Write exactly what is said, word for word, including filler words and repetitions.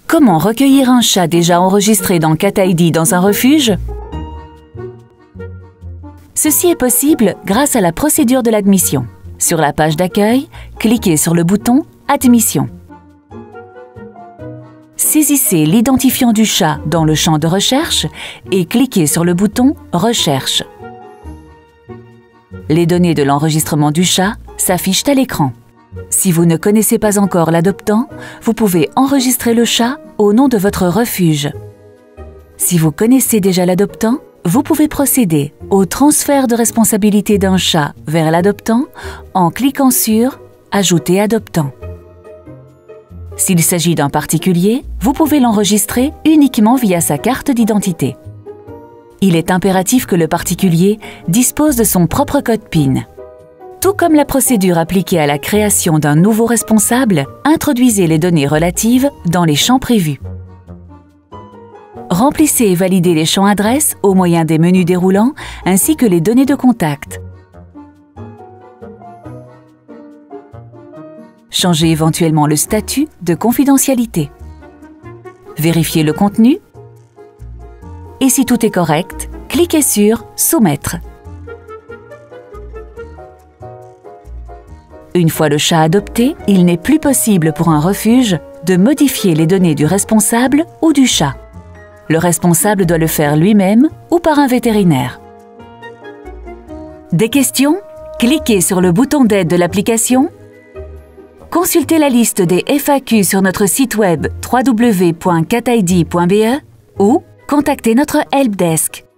Comment recueillir un chat déjà enregistré dans Cat I D dans un refuge? Ceci est possible grâce à la procédure de l'admission. Sur la page d'accueil, cliquez sur le bouton « Admission ». Saisissez l'identifiant du chat dans le champ de recherche et cliquez sur le bouton « Recherche ». Les données de l'enregistrement du chat s'affichent à l'écran. Si vous ne connaissez pas encore l'adoptant, vous pouvez enregistrer le chat au nom de votre refuge. Si vous connaissez déjà l'adoptant, vous pouvez procéder au transfert de responsabilité d'un chat vers l'adoptant en cliquant sur « Ajouter adoptant ». S'il s'agit d'un particulier, vous pouvez l'enregistrer uniquement via sa carte d'identité. Il est impératif que le particulier dispose de son propre code P I N. Tout comme la procédure appliquée à la création d'un nouveau responsable, introduisez les données relatives dans les champs prévus. Remplissez et validez les champs adresses au moyen des menus déroulants ainsi que les données de contact. Changez éventuellement le statut de confidentialité. Vérifiez le contenu. Et si tout est correct, cliquez sur « Soumettre ». Une fois le chat adopté, il n'est plus possible pour un refuge de modifier les données du responsable ou du chat. Le responsable doit le faire lui-même ou par un vétérinaire. Des questions? Cliquez sur le bouton d'aide de l'application. Consultez la liste des F A Q sur notre site web w w w point cat i d point b e ou contactez notre helpdesk.